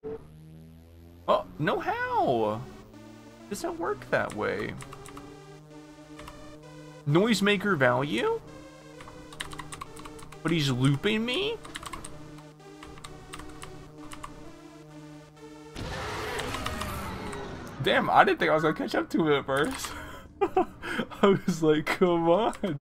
Oh, no, how? It doesn't work that way. Noisemaker value? But he's looping me? Damn, I didn't think I was gonna catch up to it at first. I was like, come on.